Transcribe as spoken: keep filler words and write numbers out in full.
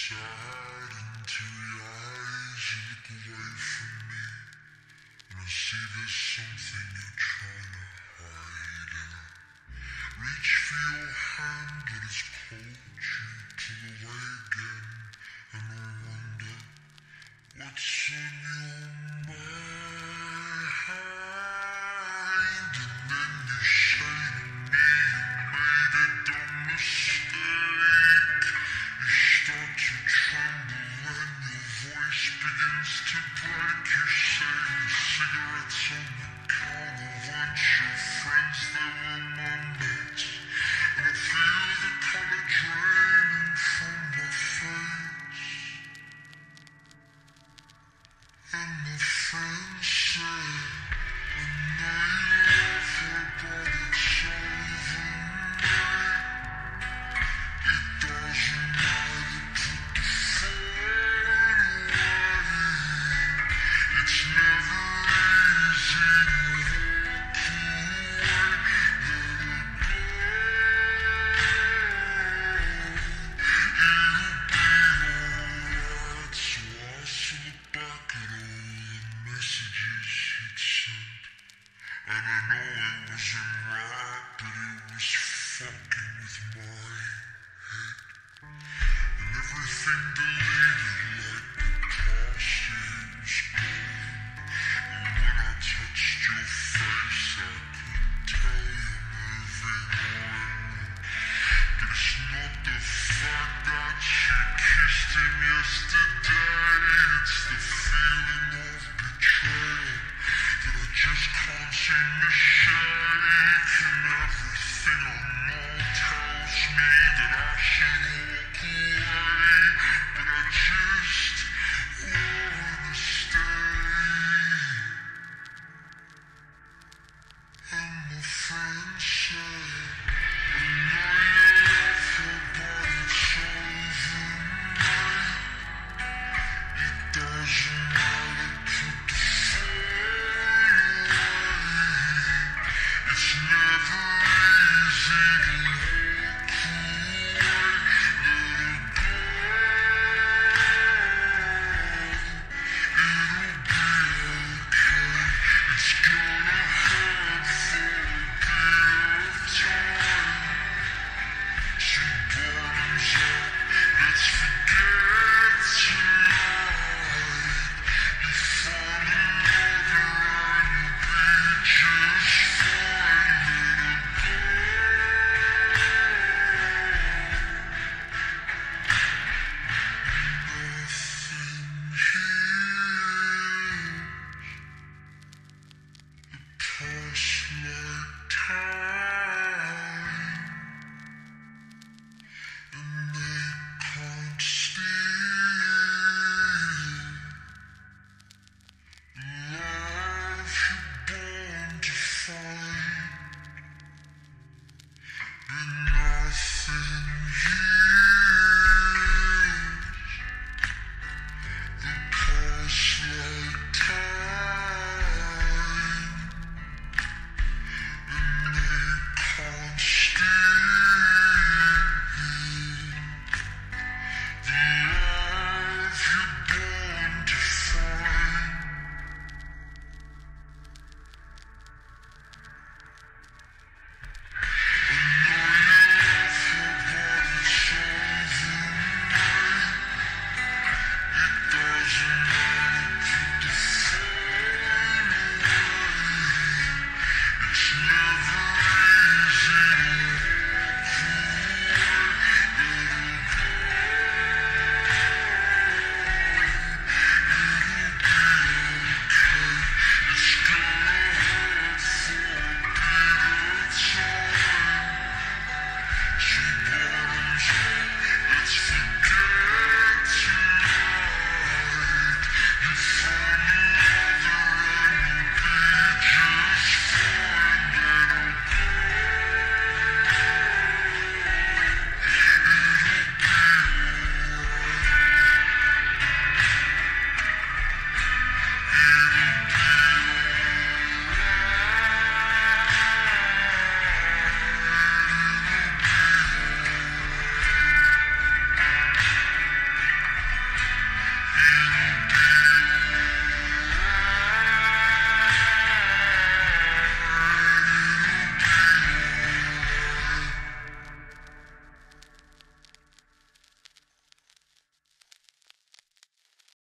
sad and teary eyes, you look away from me, and I see there's something you're trying to hide. And I reach for your hand, but it's cold. You pull away again, and I wonder what's on your mind. And then you say to me you made a dumb mistake. You start to tremble and your voice begins to break. You say the cigarettes on the counter weren't your friends, they were my mates. And I feel the colour draining from my face. And my friend said, I know you love her, but it's over, mate. It doesn't matter, put the phone away. It's never easy to walk away. Let it go. It'll be alright. So I still look back at all the messages you'd sent. And I know it wasn't right, but it was fucking with my head. And everything deleted like the past years gone. And when I touched your face, I could tell you moving on. But it's not the fact that you kissed him yesterday, it's the feeling of betrayal that I just can't seem to shake. And everything I know tells me that I should walk away, but I just wanna stay. And my friend said, I know you love her, but it's over, mate. It doesn't matter, put the phone away. It's never easy to walk away. Let it go. It'll be okay. It's gonna hurt for a bit of time. So bottoms up, let's forget tonight. You find another and you'll be just fine. Let it go. Nothing heals the past like time, and they can't steal the love you're born to find. But nothing heals